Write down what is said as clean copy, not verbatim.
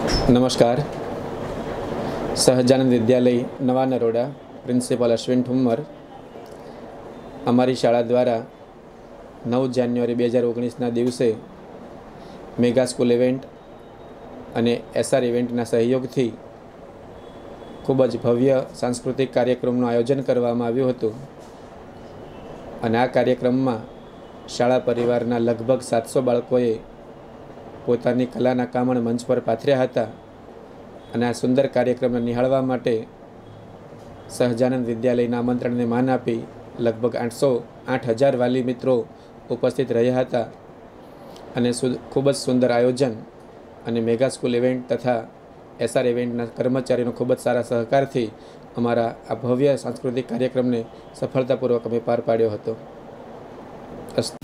नमस्कार। सहजानंद विद्यालय नवा नरोडा प्रिंसिपल अश्विन ठुम्मर अमारी शाळा द्वारा 9 जान्युआरी 2019 दिवसे मेगा स्कूल इवेंट अने एसआर इवेंटना सहयोगथी खूब ज भव्य सांस्कृतिक कार्यक्रमનું आयोजन કરવામાં આવ્યું હતું અને આ કાર્યક્રમમાં શાળા પરિવારના લગભગ 700 બાળકોએ પોતાની કલાના કામણ મંચ પર પાથર્યા હતા અને આ સુંદર કાર્યક્રમને નિહાળવા માટે સહજાનંદ વિદ્યાલયના આમંત્રણને માન આપી લગભગ 8,000 વાલી મિત્રો ઉપસ્થિત રહ્યા હતા અને ખૂબ જ સુંદર આયોજન અને મેગા સ્કૂલ ઇવેન્ટ તથા એસઆર ઇવેન્ટના કર્મચારીનો ખૂબ જ સારા સહકારથી અમારા આ ભવ્ય સાંસ્કૃતિક કાર્યક્રમને સફળતાપૂર્વક અમે પાર પાડ્યો હતો।